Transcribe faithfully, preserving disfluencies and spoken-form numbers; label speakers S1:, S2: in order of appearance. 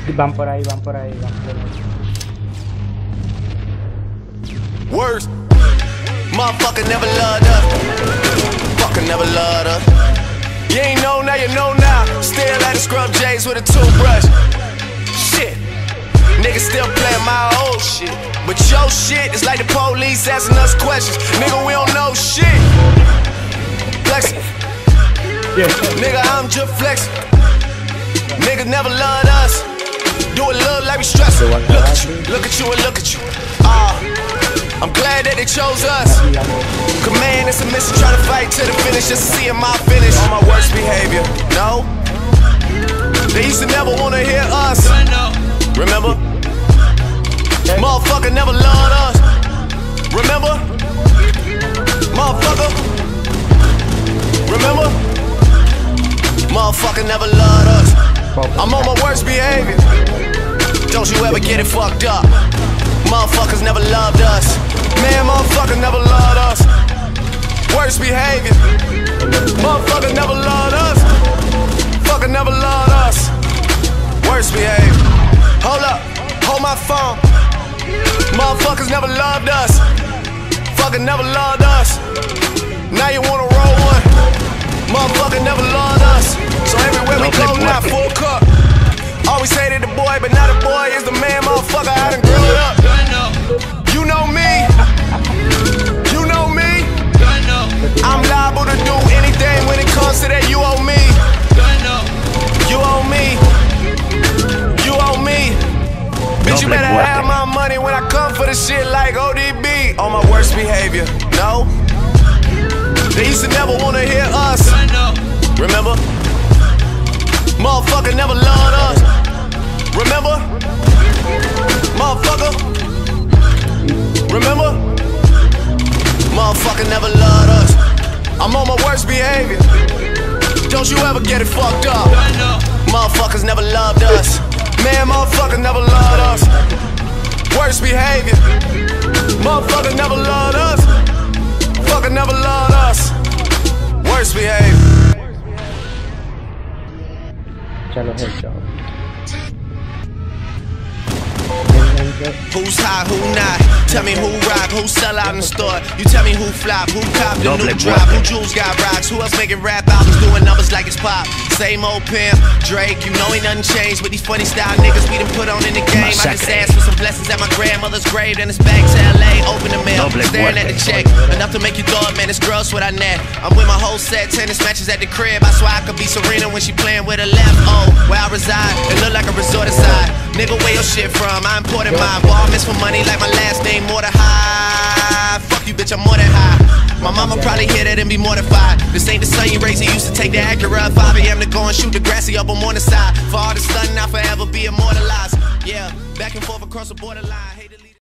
S1: Van por ahí, van por ahí, van por ahí.
S2: Worst. Motherfucker never loved us. Fucker never loved us. You ain't know now, you know now. Still at the scrub J's with a toothbrush. Shit. Niggas still playing my old shit. But your shit is like the police asking us questions. Nigga, we don't know shit. Flexing.
S1: Yeah.
S2: Nigga, I'm just flexing. Niggas never loved us. Do it look like we stressing. Look at you, look at you, and look at you. Ah, uh, I'm glad that they chose us. Command and submission, trying to fight to the finish, just to see my finish. On my worst behavior, no. They used to never wanna hear us. Remember? Motherfucker never loved us. Remember? Motherfucker. Remember? Motherfucker never loved us. I'm on my worst behavior. Don't you ever get it fucked up. Motherfuckers never loved us. Man, motherfucker never loved us. Worst behavior. Motherfucker never loved us. Fucker never loved us. Worst behavior. Hold up, hold my phone. Motherfuckers never loved us. Fucker never loved us. Now you wanna roll one. Motherfucker never loved us. So everywhere we go now, full cup. Always hated the boy, but now the boy is the man, motherfucker. I done grew up. You know me. You know me. I'm liable to do anything when it comes to that. You owe me. You owe me. You owe me. Bitch, you better have my money when I come for the shit like O D B. On my worst behavior, no. They used to never wanna hear us. Remember? Motherfucker never loved us. Remember? Motherfucker. Remember? Motherfucker never loved us. I'm on my worst behavior. Don't you ever get it fucked up. Motherfuckers never loved us. Man, motherfucker never loved us. Worst behavior. Motherfucker never loved us. Fucker never loved us. Worst behavior.
S1: Chalo headshot.
S2: Who's hot, who not? Tell me who rock, who sell out in the store. You tell me who flop, who cop the new drop, who jewels got rocks, who else making rap albums doing numbers like it's pop. Same old pimp, Drake, you know ain't nothing changed with these funny style niggas we done put on in the game. I just asked for some blessings at my grandmother's grave, then it's back to L A, open the mail, staring at the check. Enough to make you thought, man, it's gross what I net. I'm with my whole set, tennis matches at the crib. I swear I could be Serena when she playing with her left. Oh, where I reside, it look like a resort aside. Nigga, where your shit from? I imported mine. Ball miss for money like my last name, more than high. Fuck you, bitch, I'm more than high. My mama probably hear that and be mortified. This ain't the son you raised, he used to take the Acura at five A M to go and shoot the grassy up on one side. For all the sudden, I'll forever be immortalized. Yeah, back and forth across the borderline.